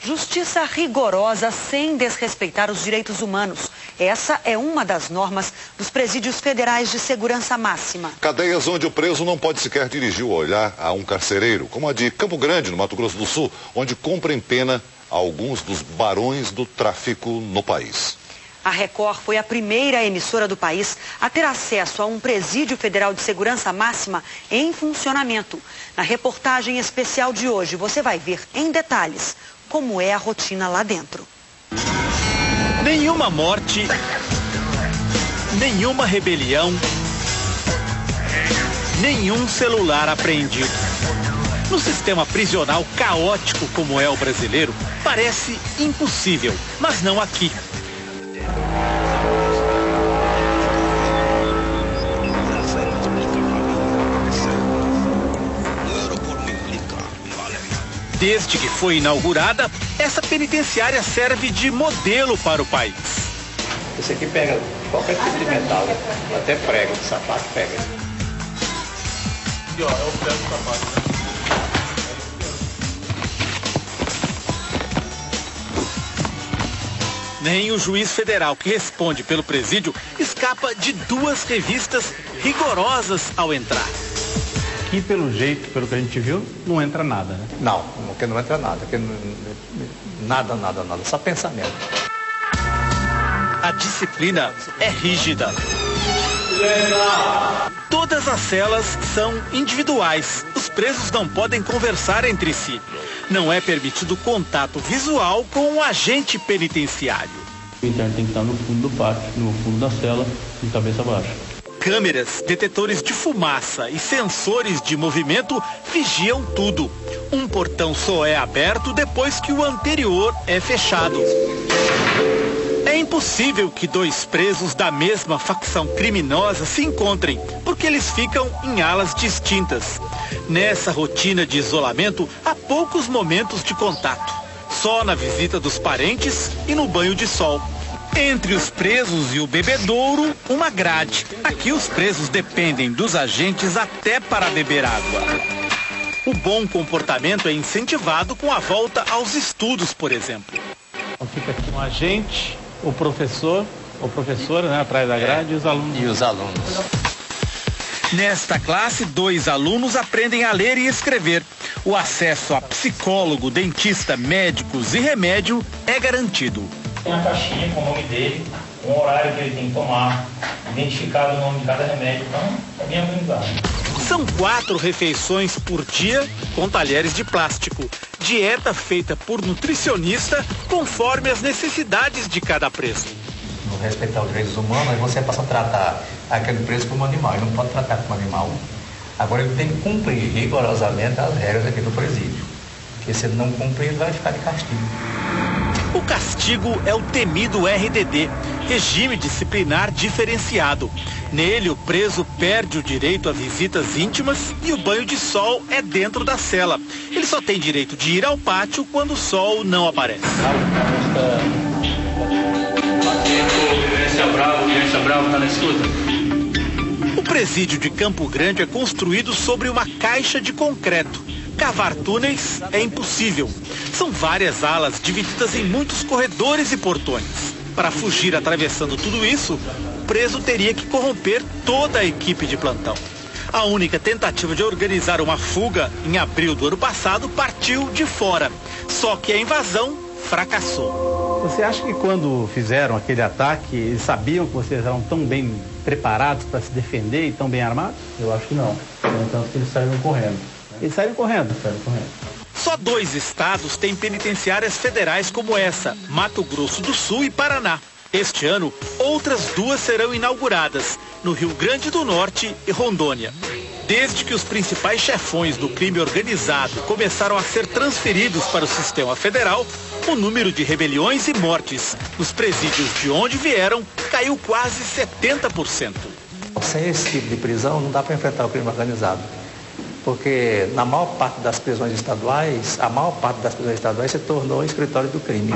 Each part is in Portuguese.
Justiça rigorosa sem desrespeitar os direitos humanos. Essa é uma das normas dos presídios federais de segurança máxima. Cadeias onde o preso não pode sequer dirigir o olhar a um carcereiro, como a de Campo Grande, no Mato Grosso do Sul, onde cumprem pena alguns dos barões do tráfico no país. A Record foi a primeira emissora do país a ter acesso a um presídio federal de segurança máxima em funcionamento. Na reportagem especial de hoje, você vai ver em detalhes como é a rotina lá dentro. Nenhuma morte, nenhuma rebelião, nenhum celular apreendido. No sistema prisional caótico como é o brasileiro, parece impossível, mas não aqui. Desde que foi inaugurada, essa penitenciária serve de modelo para o país. Esse aqui pega qualquer tipo de metal, até prego, sapato pega. E ó, é o prego do sapato, né? Nem o juiz federal que responde pelo presídio escapa de duas revistas rigorosas ao entrar. Aqui, pelo jeito, pelo que a gente viu, não entra nada, né? Não, porque não entra nada. Porque nada, só pensamento. A disciplina é rígida. Todas as celas são individuais. Os presos não podem conversar entre si. Não é permitido contato visual com o agente penitenciário. O interno tem que estar no fundo do pátio, no fundo da cela, de cabeça baixa. Câmeras, detetores de fumaça e sensores de movimento vigiam tudo. Um portão só é aberto depois que o anterior é fechado. É impossível que dois presos da mesma facção criminosa se encontrem, porque eles ficam em alas distintas. Nessa rotina de isolamento, há poucos momentos de contato. Só na visita dos parentes e no banho de sol. Entre os presos e o bebedouro, uma grade. Aqui os presos dependem dos agentes até para beber água. O bom comportamento é incentivado com a volta aos estudos, por exemplo. Então fica aqui um agente, o professor, ou professora, né, atrás da grade e os alunos. E os alunos. Nesta classe, 2 alunos aprendem a ler e escrever. O acesso a psicólogo, dentista, médicos e remédio é garantido. Tem a caixinha com o nome dele, um horário que ele tem que tomar, identificado o nome de cada remédio, então é bem organizado. São 4 refeições por dia com talheres de plástico. Dieta feita por nutricionista conforme as necessidades de cada preso. No respeitar os direitos humanos, você passa a tratar aquele preso como animal, ele não pode tratar como animal. Agora ele tem que cumprir rigorosamente as regras aqui do presídio, porque se ele não cumprir, ele vai ficar de castigo. O castigo é o temido RDD, regime disciplinar diferenciado. Nele, o preso perde o direito a visitas íntimas e o banho de sol é dentro da cela. Ele só tem direito de ir ao pátio quando o sol não aparece. Criança bravo, tá na escuta? O presídio de Campo Grande é construído sobre uma caixa de concreto. Cavar túneis é impossível. São várias alas divididas em muitos corredores e portões. Para fugir atravessando tudo isso, o preso teria que corromper toda a equipe de plantão. A única tentativa de organizar uma fuga em abril do ano passado partiu de fora. Só que a invasão fracassou. Você acha que quando fizeram aquele ataque, eles sabiam que vocês eram tão bem preparados para se defender e tão bem armados? Eu acho que não. Então eles saíram correndo. Eles saíram correndo. Só 2 estados têm penitenciárias federais como essa, Mato Grosso do Sul e Paraná. Este ano, outras 2 serão inauguradas, no Rio Grande do Norte e Rondônia. Desde que os principais chefões do crime organizado começaram a ser transferidos para o sistema federal, o número de rebeliões e mortes nos presídios de onde vieram caiu quase 70%. Sem esse tipo de prisão, não dá para enfrentar o crime organizado. Porque na maior parte das prisões estaduais, se tornou escritório do crime.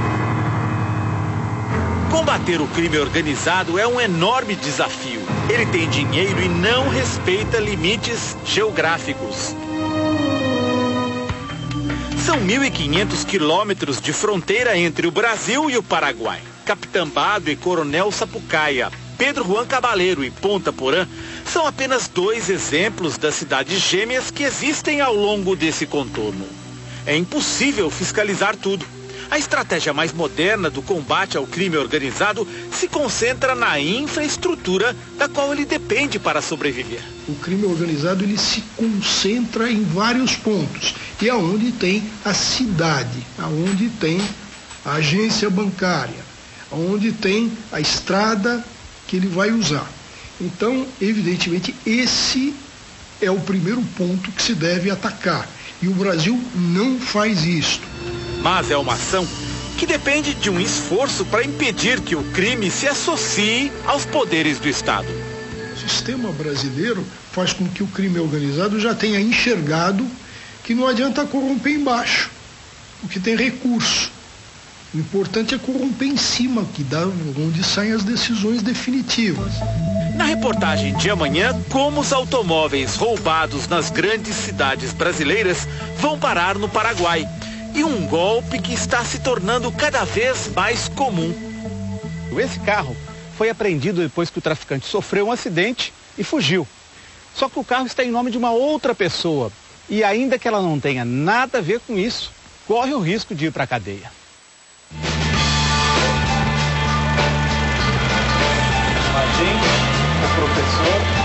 Combater o crime organizado é um enorme desafio. Ele tem dinheiro e não respeita limites geográficos. São São 1.500 quilômetros de fronteira entre o Brasil e o Paraguai. Capitambado e Coronel Sapucaia, Pedro Juan Cabaleiro e Ponta Porã são apenas 2 exemplos das cidades gêmeas que existem ao longo desse contorno. É impossível fiscalizar tudo. A estratégia mais moderna do combate ao crime organizado se concentra na infraestrutura da qual ele depende para sobreviver. O crime organizado ele se concentra em vários pontos. E aonde tem a cidade, aonde tem a agência bancária, aonde tem a estrada que ele vai usar. Então, evidentemente, esse é o primeiro ponto que se deve atacar. E o Brasil não faz isto. Mas é uma ação que depende de um esforço para impedir que o crime se associe aos poderes do Estado. O sistema brasileiro faz com que o crime organizado já tenha enxergado que não adianta corromper embaixo, porque tem recurso. O importante é corromper em cima, que dá onde saem as decisões definitivas. Na reportagem de amanhã, como os automóveis roubados nas grandes cidades brasileiras vão parar no Paraguai. E um golpe que está se tornando cada vez mais comum. Esse carro foi apreendido depois que o traficante sofreu um acidente e fugiu. Só que o carro está em nome de uma outra pessoa. E ainda que ela não tenha nada a ver com isso, corre o risco de ir para a cadeia. A gente, o professor